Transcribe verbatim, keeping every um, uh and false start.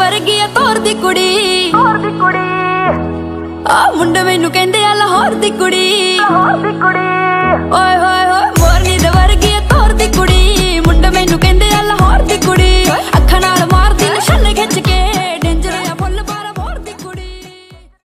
वर्गी आ तौर दी कुड़ी आ मुंडे मैनू कहंदे आ लाहौर दी कुड़ी ओए होए